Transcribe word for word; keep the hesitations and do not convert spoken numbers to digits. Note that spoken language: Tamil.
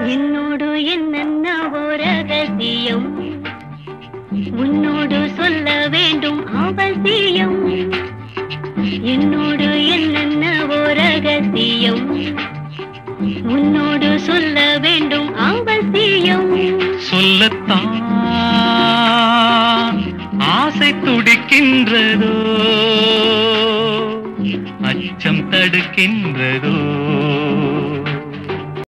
என்னோடு என்னென்னவோ ரகசியம் உன்னோடு சொல்ல வேண்டும் அவசியம். என்னோடு என்னென்னவோ ரகசியம் உன்னோடு சொல்ல வேண்டும் அவசியம். சொல்லத்தான் ஆசை துடிக்கின்றதோ, அச்சம் தடுக்கின்றதோ.